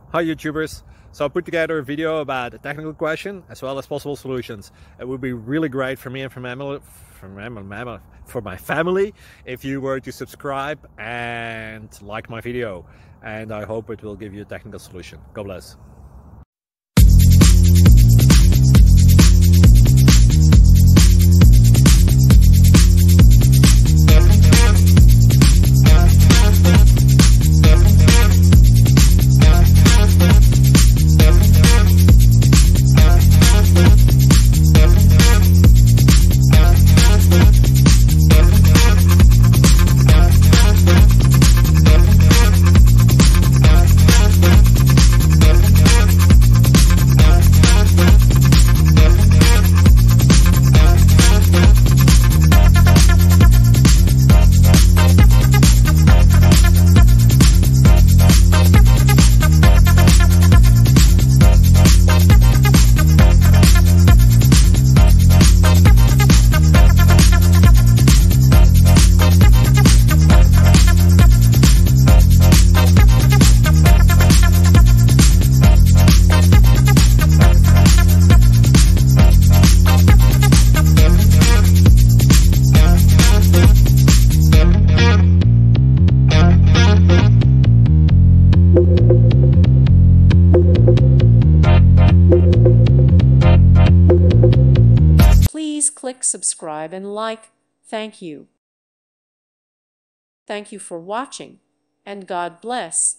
Hi YouTubers! So I put together a video about a technical question as well as possible solutions. It would be really great for me and for my family if you were to subscribe and like my video, and I hope it will give you a technical solution. God bless. Please click subscribe and like. Thank you. Thank you for watching, and God bless.